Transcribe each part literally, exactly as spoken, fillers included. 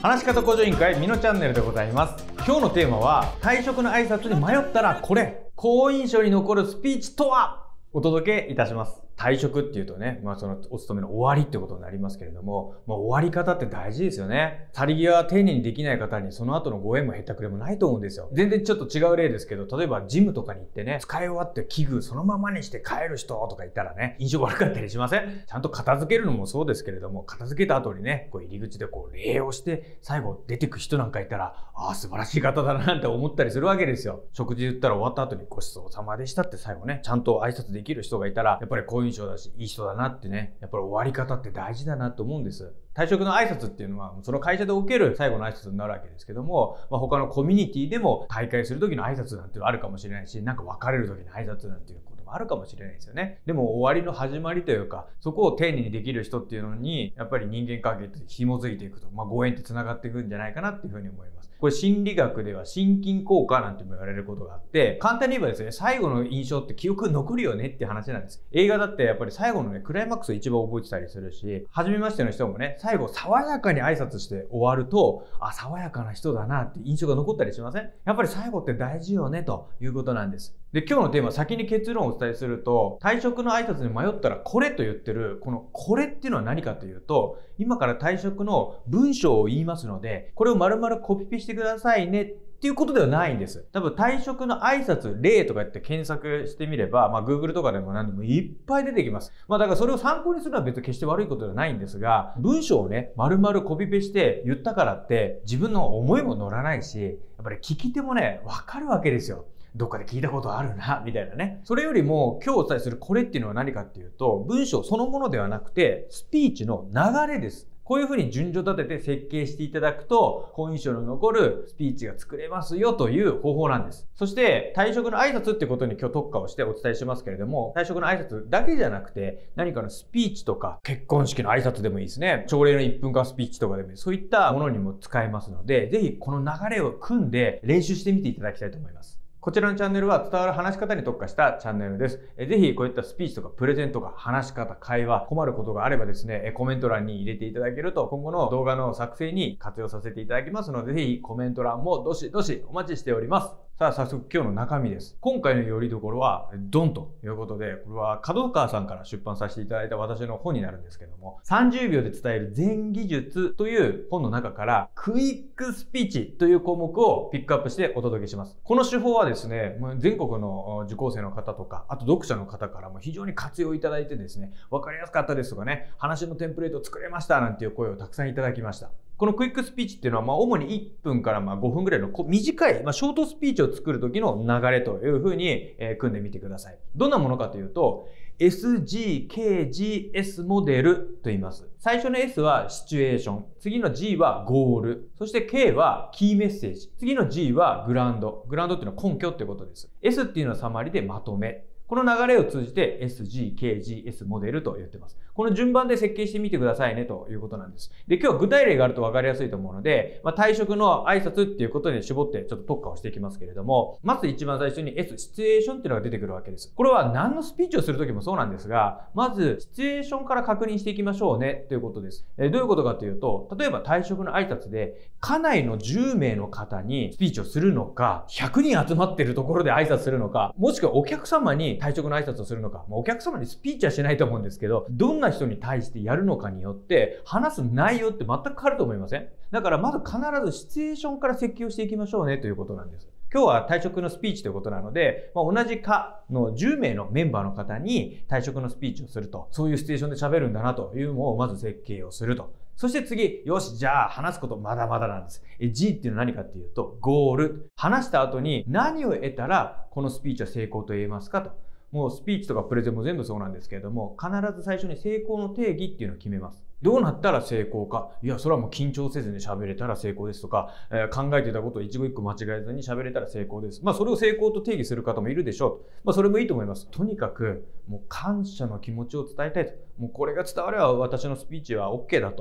話し方向上委員会みのチャンネルでございます。今日のテーマは退職の挨拶に迷ったらこれ、好印象に残るスピーチとはお届けいたします。退職っていうとね、まあそのお勤めの終わりってことになりますけれども、まあ終わり方って大事ですよね。去り際は丁寧にできない方にその後のご縁もへったくれもないと思うんですよ。全然ちょっと違う例ですけど、例えばジムとかに行ってね、使い終わって器具そのままにして帰る人とか言ったらね、印象悪かったりしません？ちゃんと片付けるのもそうですけれども、片付けた後にね、こう入り口でこう礼をして最後出てく人なんかいたら、ああ素晴らしい方だななんて思ったりするわけですよ。食事言ったら終わった後にごちそうさまでしたって最後ね、ちゃんと挨拶できる人がいたら、やっぱり好印象だし、いい人だなってね、やっぱり終わり方って大事だなと思うんです。退職の挨拶っていうのはその会社で受ける最後の挨拶になるわけですけども、まあ、他のコミュニティでも大会する時の挨拶なんていうのあるかもしれないし、なんか別れる時の挨拶なんていうこともあるかもしれないですよね。でも終わりの始まりというか、そこを丁寧にできる人っていうのにやっぱり人間関係って紐づいていくと、まあ、ご縁ってつながっていくんじゃないかなっていうふうに思います。これ心理学では心筋効果なんても言われることがあって、簡単に言えばですね、最後の印象って記憶残るよねって話なんです。映画だってやっぱり最後のね、クライマックスを一番覚えてたりするし、初めましての人もね、最後爽やかに挨拶して終わると、あ、爽やかな人だなって印象が残ったりしません？やっぱり最後って大事よねということなんです。で、今日のテーマ、先に結論をお伝えすると、退職の挨拶に迷ったらこれと言ってる、このこれっていうのは何かというと、今から退職の文章を言いますので、これを丸々コピペしてくださいねっていうことではないんです。多分退職の挨拶例とか言って検索してみれば、まあ Google とかでも何でもいっぱい出てきます。まあだからそれを参考にするのは別に決して悪いことではないんですが、文章をね、丸々コピペして言ったからって自分の思いも乗らないし、やっぱり聞き手もね、わかるわけですよ。どっかで聞いたことあるな、みたいなね。それよりも今日お伝えするこれっていうのは何かっていうと、文章そのものではなくて、スピーチの流れです。こういうふうに順序立てて設計していただくと、好印象の残るスピーチが作れますよという方法なんです。そして、退職の挨拶ってことに今日特化をしてお伝えしますけれども、退職の挨拶だけじゃなくて、何かのスピーチとか、結婚式の挨拶でもいいですね。朝礼のいっぷんかんスピーチとかでもいい。そういったものにも使えますので、ぜひこの流れを組んで練習してみていただきたいと思います。こちらのチャンネルは伝わる話し方に特化したチャンネルです。ぜひこういったスピーチとかプレゼンとか話し方、会話、困ることがあればですね、コメント欄に入れていただけると今後の動画の作成に活用させていただきますので、ぜひコメント欄もどしどしお待ちしております。さあ早速今日の中身です。今回のよりどころはドンということで、これは角川さんから出版させていただいた私の本になるんですけども、さんじゅうびょうで伝える全技術という本の中からクイックスピーチという項目をピックアップしてお届けします。この手法はですね、全国の受講生の方とか、あと読者の方からも非常に活用いただいてですね、わかりやすかったですとかね、話のテンプレートを作れましたなんていう声をたくさんいただきました。このクイックスピーチっていうのは、まあ、主にいっぷんからまあごふんぐらいの短い、まあ、ショートスピーチを作る時の流れというふうに、えー、組んでみてください。どんなものかというと、エスジーケージーエス モデルと言います。最初の S はシチュエーション。次の G はゴール。そして K はキーメッセージ。次の G はグラウンド。グラウンドっていうのは根拠ってことです。S っていうのはサマリでまとめ。この流れを通じて エスジーケージーエス モデルと言ってます。この順番で設計してみてくださいねということなんです。で、今日は具体例があると分かりやすいと思うので、まあ、退職の挨拶っていうことに絞ってちょっと特化をしていきますけれども、まず一番最初に S、シチュエーションっていうのが出てくるわけです。これは何のスピーチをするときもそうなんですが、まずシチュエーションから確認していきましょうねということです。えー、どういうことかというと、例えば退職の挨拶で、家内のじゅうめいの方にスピーチをするのか、ひゃくにん集まっているところで挨拶するのか、もしくはお客様に退職の挨拶をするのか、まあ、お客様にスピーチはしないと思うんですけど、どんな人に対してやるのかによって話す内容って全く変わると思いません？だからまず必ずシチュエーションから設計をしていきましょうねということなんです。今日は退職のスピーチということなので、まあ、同じ課のじゅうめいのメンバーの方に退職のスピーチをすると、そういうシチュエーションで喋るんだなというのをまず設計をすると。そして次、よし、じゃあ話すことまだまだなんです。え G っていうのは何かっていうと、ゴール。話した後に何を得たらこのスピーチは成功と言えますかと。もうスピーチとかプレゼンも全部そうなんですけれども、必ず最初に成功の定義っていうのを決めます。どうなったら成功か。いや、それはもう緊張せずに喋れたら成功ですとか、えー、考えていたことを一語一句間違えずに喋れたら成功です。まあ、それを成功と定義する方もいるでしょう。まあ、それもいいと思います。とにかく、もう感謝の気持ちを伝えたいと。もうこれが伝われば私のスピーチは OK だと。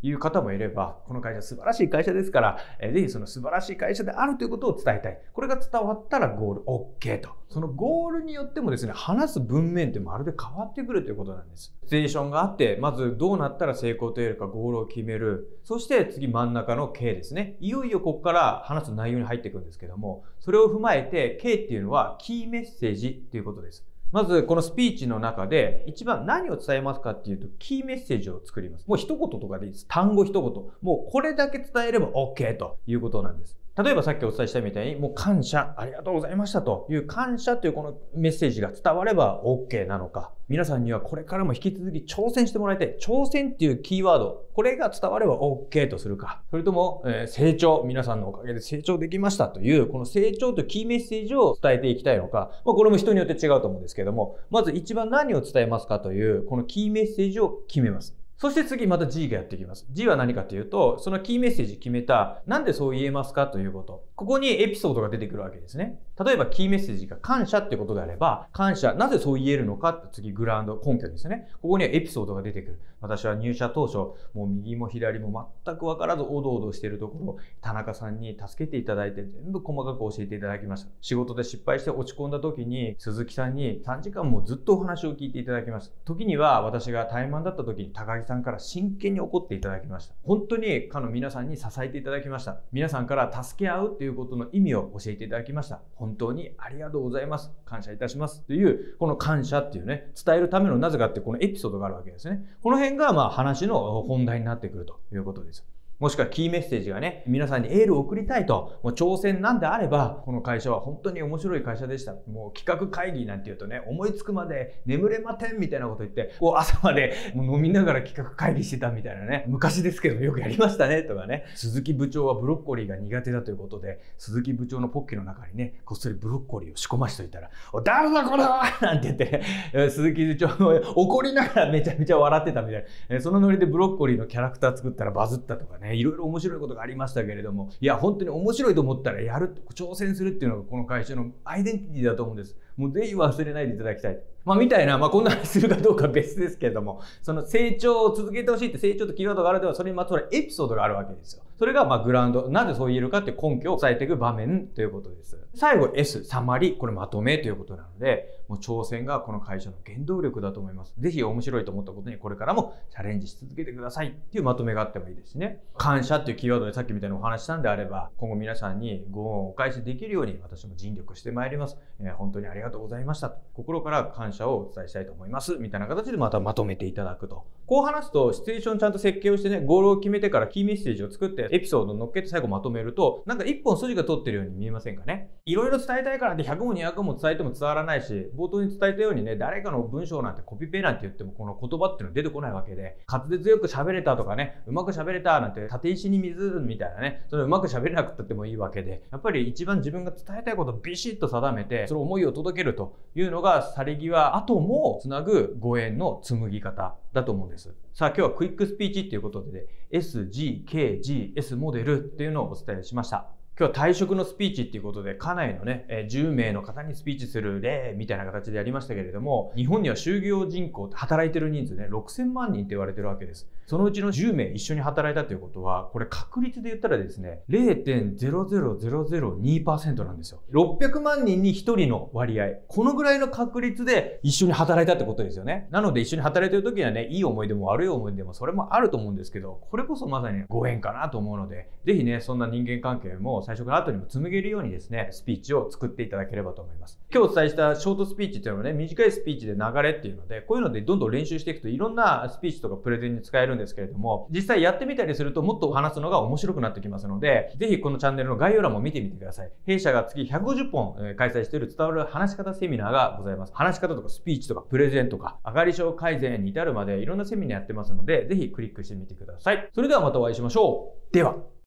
いう方もいれば、この会社素晴らしい会社ですから、えー、ぜひその素晴らしい会社であるということを伝えたい。これが伝わったらゴール OK と。そのゴールによってもですね、話す文面ってまるで変わってくるということなんです。シチュエーションがあって、まずどうなったら成功と言えるかゴールを決める。そして次真ん中の K ですね。いよいよここから話す内容に入っていくんですけども、それを踏まえて K っていうのはキーメッセージということです。まずこのスピーチの中で一番何を伝えますかっていうと、キーメッセージを作ります。もう一言とかでいいです。単語一言。もうこれだけ伝えれば OK ということなんです。例えばさっきお伝えしたみたいに、もう感謝、ありがとうございましたという感謝というこのメッセージが伝われば OK なのか。皆さんにはこれからも引き続き挑戦してもらいたい。挑戦っていうキーワード、これが伝われば OK とするか。それとも、えー、成長、皆さんのおかげで成長できましたという、この成長というキーメッセージを伝えていきたいのか。まあ、これも人によって違うと思うんですけども、まず一番何を伝えますかという、このキーメッセージを決めます。そして次また G がやってきます。G は何かというと、そのキーメッセージ決めた、なんでそう言えますかということ。ここにエピソードが出てくるわけですね。例えばキーメッセージが感謝ってことであれば、感謝、なぜそう言えるのかって次グラウンド、根拠ですね。ここにはエピソードが出てくる。私は入社当初、もう右も左も全く分からずおどおどしているところ、田中さんに助けていただいて全部細かく教えていただきました。仕事で失敗して落ち込んだ時に、鈴木さんにさんじかんもずっとお話を聞いていただきました。時には私が怠慢だった時に高木さんから真剣に怒っていただきました。本当にかの皆さんに支えていただきました。皆さんから助け合うということの意味を教えていただきました。本当にありがとうございます。感謝いたします。という、この感謝っていうね、伝えるためのなぜかってこのエピソードがあるわけですね。この辺がまあ話の本題になってくるということです。もしくはキーメッセージがね、皆さんにエールを送りたいと、もう挑戦なんであれば、この会社は本当に面白い会社でした。もう企画会議なんて言うとね、思いつくまで眠れませんみたいなこと言って、こう朝までもう飲みながら企画会議してたみたいなね、昔ですけどよくやりましたねとかね、鈴木部長はブロッコリーが苦手だということで、鈴木部長のポッケの中にね、こっそりブロッコリーを仕込ましといたら、お誰だこれはなんて言って、ね、鈴木部長も怒りながらめちゃめちゃ笑ってたみたいな、そのノリでブロッコリーのキャラクター作ったらバズったとかね、いろいろ面白いことがありましたけれども、いや本当に面白いと思ったらやる、挑戦するっていうのがこの会社のアイデンティティだと思うんです。もうぜひ忘れないでいただきたい。まあみたいな、まあこんな話するかどうかは別ですけれども、その成長を続けてほしいって成長とキーワードがあるでは、それにまつわるエピソードがあるわけですよ。それがまあグラウンド、なぜそう言えるかっていう根拠を伝えていく場面ということです。最後 S、サマリ、これまとめということなので、もう挑戦がこの会社の原動力だと思います。ぜひ面白いと思ったことにこれからもチャレンジし続けてくださいっていうまとめがあってもいいですしね。感謝っていうキーワードでさっきみたいなお話したんであれば、今後皆さんにご恩をお返しできるように私も尽力してまいります。えー、本当にありがとうございましたと。心から感謝をお伝えしたいと思います。みたいな形でまたまとめていただくと。こう話すと、シチュエーションちゃんと設計をしてね、ゴールを決めてからキーメッセージを作ってエピソードを乗っけて最後まとめると、なんか一本筋が通ってるように見えませんかね。いろいろ伝えたいからってひゃくもにひゃくも伝えても伝わらないし、冒頭に伝えたようにね、誰かの文章なんてコピペなんて言ってもこの言葉っていうのは出てこないわけで、滑舌よく喋れたとかね、うまく喋れたなんて立石に水みたいなね、それうまく喋れなくってもいいわけで、やっぱり一番自分が伝えたいことをビシッと定めて、その思いを届けるというのが去り際後もつなぐご縁の紡ぎ方だと思うんです。さあ今日はクイックスピーチっていうことで、ね、エスジーケージーエス モデルっていうのをお伝えしました。今日は退職のスピーチっていうことで、家内のね、じゅうめいの方にスピーチする例みたいな形でやりましたけれども、日本には就業人口、働いてる人数ね、ろくせんまんにんって言われてるわけです。そのうちのじゅうめい一緒に働いたということは、これ確率で言ったらですね、ゼロてんゼロゼロゼロゼロにパーセント なんですよ。ろっぴゃくまんにんにひとりの割合。このぐらいの確率で一緒に働いたってことですよね。なので一緒に働いてる時にはね、いい思い出も悪い思い出もそれもあると思うんですけど、これこそまさにご縁かなと思うので、ぜひね、そんな人間関係も最初から後にも紡げるようにですね、スピーチを作っていただければと思います。今日お伝えしたショートスピーチっていうのはね、短いスピーチで流れっていうので、こういうのでどんどん練習していくといろんなスピーチとかプレゼンに使えるんですけれども、実際やってみたりするともっと話すのが面白くなってきますので、ぜひこのチャンネルの概要欄も見てみてください。弊社が月ひゃくごじゅっぽん開催している伝わる話し方セミナーがございます。話し方とかスピーチとかプレゼンとか、上がり症改善に至るまでいろんなセミナーやってますので、ぜひクリックしてみてください。それではまたお会いしましょう。では。